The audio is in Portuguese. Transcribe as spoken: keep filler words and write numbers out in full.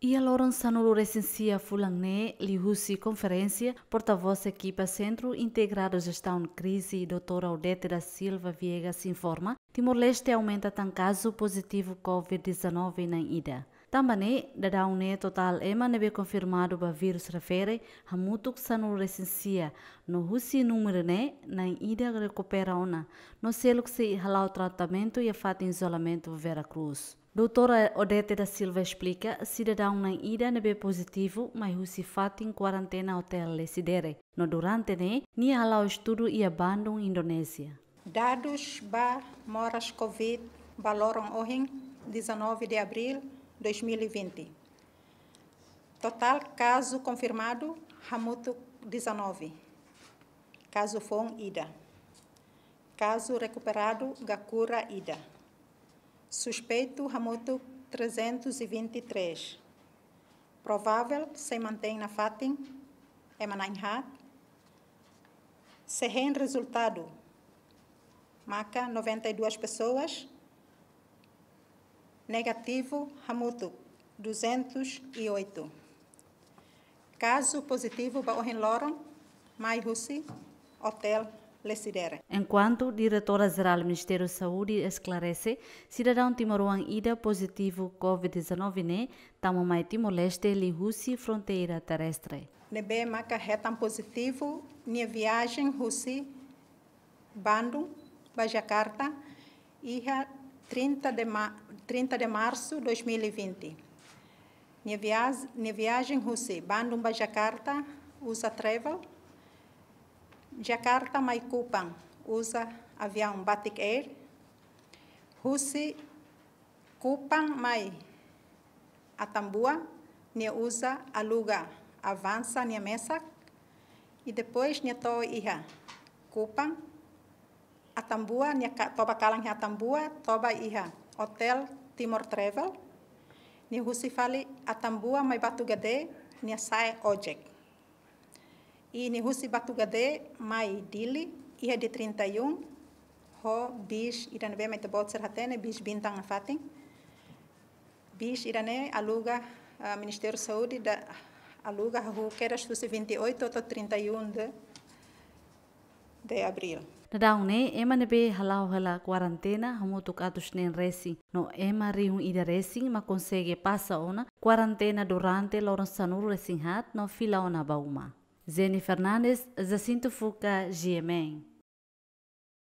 E a Loron Sanuru recensia Fulangne, Lihusi Conferência, porta-voz equipa Centro Integrado Gestão de Crise, doutora Odete da Silva Viegas informa, Timor-Leste aumenta tan caso positivo covid dezenove na ida. Também, da une total ema nebe confirmado ba vírus refere, hamutuk Sanuru recensia, no husi número ne, na ida recupera ona, no selo que se halau tratamento e a fata isolamento Vera Cruz. Doutora Odete da Silva explica, cidadão na ida nebe positivo, mas o se fata em quarentena hotel Lesidere. No durante ne, ni halau estudo e abandon Indonésia. Dados ba moras Covid baloram ohin dezenove de abril de dois mil e vinte. Total caso confirmado, hamutu dezenove. Caso fon ida. Caso recuperado, Gakura ida. Suspeito, Hamutu trezentos e vinte e três. Provável, se mantém na Fatim, Emananhat. Se tem resultado, Maca, noventa e duas pessoas. Negativo, Hamutu, duzentos e oito. Caso positivo, Baohin Loron, Mai Hussi, Hotel Lesidere. Enquanto diretora-geral do Ministério da Saúde esclarece, cidadão timoruan ida positivo covid dezenove ne, tamo mai Timor-Leste Lihusi fronteira terrestre. Nebe maca retam positivo, nia viagem Hussi, Bandung, ba Jakarta, ia trinta de março de dois mil e vinte. Nia viagem, nia viagem Hussi, Bandung, ba Jakarta, usa travel. Jakarta mai Kupang usa avião Batik Air. Hussi Kupang mai Atambua nia usa aluga Avança nia Mesak e depois nia to iha Kupang Atambua nia toba kalang Atambua toba iha Hotel Timor Travel nia Hussi fali Atambua mai Batu Gade nia sai ojek. E ni Hussi Batu Gade mai Dili ia de trinta e um ho bis irane mai tebot serhatene bis bintang fating bis irane aluga uh, Ministério da Saúde da aluga hu quedas vinte e oito até trinta e um de de abril. Nadang ne ema nebe halau hala quarentena hamutuk atus nen racing no ema riun ida racing ma consegue passa ona quarentena durante Loron Sanuru racing hat no fila ona bauma. Zeni Fernandes, Jacinto Fuca, G M N.